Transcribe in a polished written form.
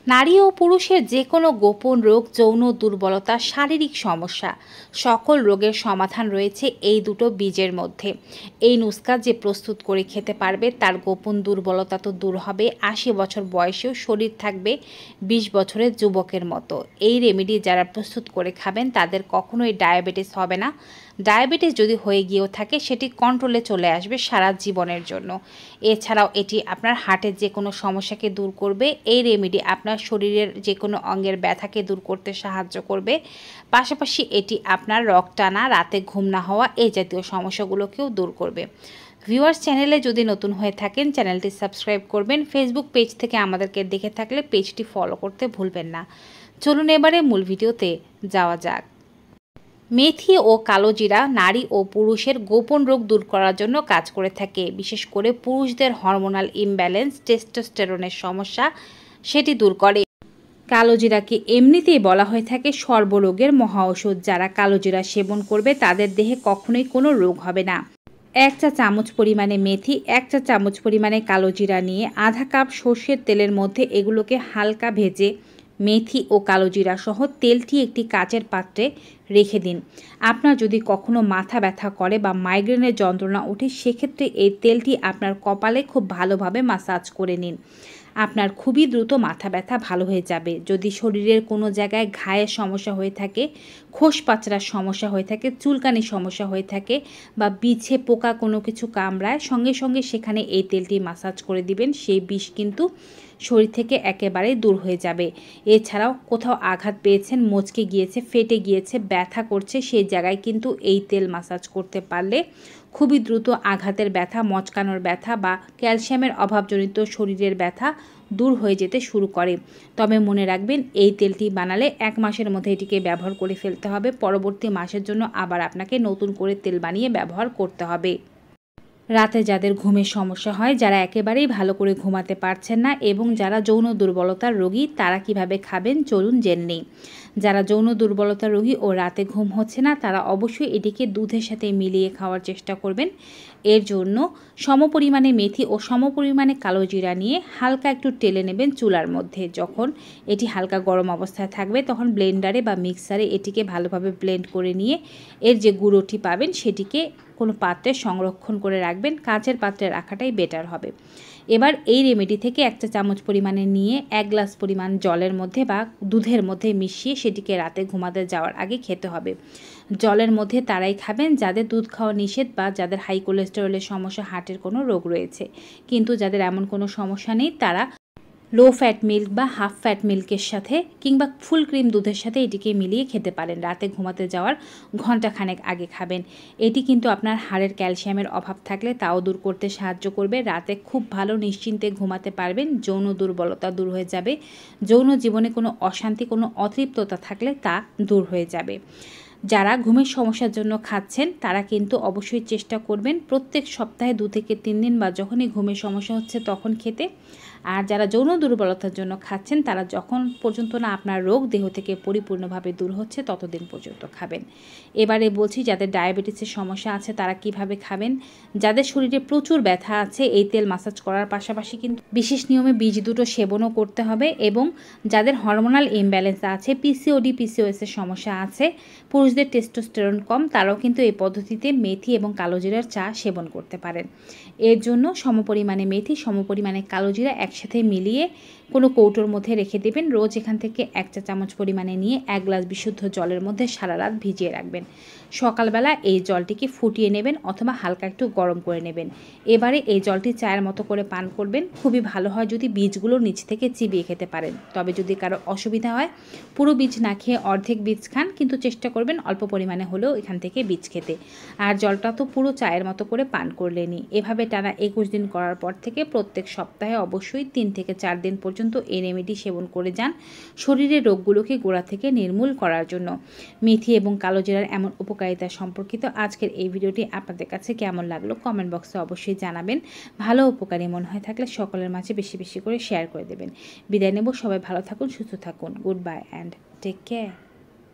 নারী ও পুরুষের যে কোনো গোপন রোগ, যৌন দুর্বলতা, শারীরিক সমস্যা, সকল রোগের সমাধান রয়েছে এই দুটো বীজের মধ্যে। এই নুস্কা যে প্রস্তুত করে খেতে পারবে তার গোপন দুর্বলতা তো দূর হবে, ৮০ বছর বয়সেও শরীর থাকবে ২০ বছরের যুবকের মতো। এই রেমেডি যারা প্রস্তুত করে খাবেন তাদের কখনোই ডায়াবেটিস হবে না। ডায়াবেটিস যদি হয়ে গিয়েও থাকে সেটি কন্ট্রোলে চলে আসবে সারা জীবনের জন্য। এছাড়াও এটি আপনার হার্টের যে কোনো সমস্যাকে দূর করবে। এই রেমেডি আপনার শরীরের যে কোনো অঙ্গের ব্যথাকে দূর করতে সাহায্য করবে। পাশাপাশি এটি আপনার রক্ত টানা, রাতে ঘুম না হওয়া এই জাতীয় সমস্যাগুলোকেও দূর করবে। ভিউয়ার্স, চ্যানেলে যদি নতুন হয়ে থাকেন চ্যানেলটি সাবস্ক্রাইব করবেন। ফেসবুক পেজ থেকে আমাদেরকে দেখে থাকলে পেজটি ফলো করতে ভুলবেন না। চলুন এবারে মূল ভিডিওতে যাওয়া যাক। মেথি ও কালোজিরা নারী ও পুরুষের গোপন রোগ দূর করার জন্য কাজ করে থাকে। বিশেষ করে পুরুষদের হরমোনাল ইমব্যালেন্স, টেস্টোস্টেরনের সমস্যা সেটি দূর করে। কালোজিরাকে এমনিতেই বলা হয়ে থাকে সর্বরোগের মহাঔষধ। যারা কালোজিরা সেবন করবে তাদের দেহে কখনোই কোনো রোগ হবে না। ১ চা চামচ পরিমাণে মেথি, ১ চা চামচ পরিমাণে কালোজিরা নিয়ে আধা কাপ সর্ষের তেলের মধ্যে এগুলোকে হালকা ভেজে মেথি ও কালোজিরা সহ তেলটি একটি কাচের পাত্রে রেখে দিন। আপনার যদি কখনো মাথা ব্যথা করে বা মাইগ্রেনের যন্ত্রণা ওঠে সেক্ষেত্রে এই তেলটি আপনার কপালে খুব ভালোভাবে মাসাজ করে নিন। আপনার খুবই দ্রুত মাথা ব্যথা ভালো হয়ে যাবে। যদি শরীরের কোনো জায়গায় ঘায়ের সমস্যা হয়ে থাকে, খোস পাচড়ার সমস্যা হয়ে থাকে, চুলকানির সমস্যা হয়ে থাকে বা বিছে পোকা কোনো কিছু কামড়ায়, সঙ্গে সঙ্গে সেখানে এই তেলটি মাসাজ করে দিবেন। সেই বিষ কিন্তু শরীর থেকে একেবারে দূর হয়ে যাবে। এছাড়াও কোথাও আঘাত পেয়েছেন, মচকে গিয়েছে, ফেটে গিয়েছে, ব্যথা করছে, সেই জায়গায় কিন্তু এই তেল মাসাজ করতে পারলে খুবই দ্রুত আঘাতের ব্যথা, মচকানোর ব্যথা বা ক্যালসিয়ামের অভাবজনিত শরীরের ব্যথা দূর হয়ে যেতে শুরু করে। তবে মনে রাখবেন, এই তেলটি বানালে ১ মাসের মধ্যে এটিকে ব্যবহার করে ফেলতে হবে। পরবর্তী মাসের জন্য আবার আপনাকে নতুন করে তেল বানিয়ে ব্যবহার করতে হবে। রাতে যাদের ঘুমের সমস্যা হয়, যারা একেবারেই ভালো করে ঘুমাতে পারছেন না এবং যারা যৌন দুর্বলতার রোগী, তারা কিভাবে খাবেন চলুন জেনে নেই। যারা যৌন দুর্বলতার রোগী ও রাতে ঘুম হচ্ছে না তারা অবশ্যই এটিকে দুধের সাথে মিলিয়ে খাওয়ার চেষ্টা করবেন। এর জন্য সমপরিমাণে মেথি ও সমপরিমাণে কালোজিরা নিয়ে হালকা একটু টেলে নেবেন চুলার মধ্যে। যখন এটি হালকা গরম অবস্থায় থাকবে তখন ব্লেন্ডারে বা মিক্সারে এটিকে ভালোভাবে ব্লেন্ড করে নিয়ে এর যে গুঁড়োটি পাবেন সেটিকে কোনো পাত্রে সংরক্ষণ করে রাখবেন। কাঁচের পাত্রে রাখাটাই বেটার হবে। এবার এই রেমেডি থেকে ১ চা চামচ পরিমাণে নিয়ে ১ গ্লাস পরিমাণ জলের মধ্যে বা দুধের মধ্যে মিশিয়ে সেটিকে রাতে ঘুমাতে যাওয়ার আগে খেতে হবে। জলের মধ্যে তারাই খাবেন যাদের দুধ খাওয়া নিষেধ বা যাদের হাই কোলেস্টেরলের সমস্যা, হার্টের কোনো রোগ রয়েছে। কিন্তু যাদের এমন কোনো সমস্যা নেই তারা লো ফ্যাট মিল্ক বা হাফ ফ্যাট মিল্কের সাথে কিংবা ফুল ক্রিম দুধের সাথে এটিকে মিলিয়ে খেতে পারেন। রাতে ঘুমাতে যাওয়ার ঘণ্টাখানেক আগে খাবেন। এটি কিন্তু আপনার হাড়ের ক্যালসিয়ামের অভাব থাকলে তাও দূর করতে সাহায্য করবে। রাতে খুব ভালো নিশ্চিন্তে ঘুমাতে পারবেন। যৌন দুর্বলতা দূর হয়ে যাবে। যৌন জীবনে কোনো অশান্তি, কোনো অতৃপ্ততা থাকলে তা দূর হয়ে যাবে। যারা ঘুমের সমস্যার জন্য খাচ্ছেন তারা কিন্তু অবশ্যই চেষ্টা করবেন প্রত্যেক সপ্তাহে ২ থেকে ৩ দিন বা যখনই ঘুমের সমস্যা হচ্ছে তখন খেতে। আর যারা যৌন দুর্বলতার জন্য খাচ্ছেন তারা যখন পর্যন্ত না আপনার রোগ দেহ থেকে পরিপূর্ণভাবে দূর হচ্ছে ততদিন পর্যন্ত খাবেন। এবারে বলছি, যাদের ডায়াবেটিসের সমস্যা আছে তারা কিভাবে খাবেন। যাদের শরীরে প্রচুর ব্যথা আছে এই তেল মাসাজ করার পাশাপাশি কিন্তু বিশেষ নিয়মে বীজ দুটো সেবনও করতে হবে। এবং যাদের হরমোনাল ইমব্যালেন্স আছে, পিসিওডি, পিসিওএসের সমস্যা আছে, পুরুষদের টেস্টোস্টেরন কম, তারাও কিন্তু এই পদ্ধতিতে মেথি এবং কালোজিরার চা সেবন করতে পারেন। এর জন্য সমপরিমাণে মেথি, সমপরিমাণে কালোজিরা একসাথে মিলিয়ে কোনো কৌটোর মধ্যে রেখে দেবেন। রোজ এখান থেকে ১ চা চামচ পরিমাণে নিয়ে ১ গ্লাস বিশুদ্ধ জলের মধ্যে সারা রাত ভিজিয়ে রাখবেন। সকালবেলা এই জলটিকে ফুটিয়ে নেবেন অথবা হালকা একটু গরম করে নেবেন। এবারে এই জলটি চায়ের মতো করে পান করবেন। খুবই ভালো হয় যদি বীজগুলো নিচ থেকে চিবিয়ে খেতে পারেন। তবে যদি কারো অসুবিধা হয় পুরো বীজ না খেয়ে অর্ধেক বীজ খান, কিন্তু চেষ্টা করবেন অল্প পরিমাণে হলেও এখান থেকে বীজ খেতে। আর জলটা তো পুরো চায়ের মতো করে পান করলেনই। এভাবে টানা ২১ দিন করার পর থেকে প্রত্যেক সপ্তাহে অবশ্যই ৩ থেকে ৪ দিন পর্যন্ত এই রেমেডি সেবন করে যান শরীরের রোগগুলোকে গোড়া থেকে নির্মূল করার জন্য। মেথি এবং কালোজিরার এমন উপকারিতা সম্পর্কিত আজকের এই ভিডিওটি আপনাদের কাছে কেমন লাগলো কমেন্ট বক্সে অবশ্যই জানাবেন। ভালো উপকারী মনে হয়ে থাকলে সকলের মাঝে বেশি বেশি করে শেয়ার করে দেবেন। বিদায় নেব। সবাই ভালো থাকুন, সুস্থ থাকুন। Goodbye and take care.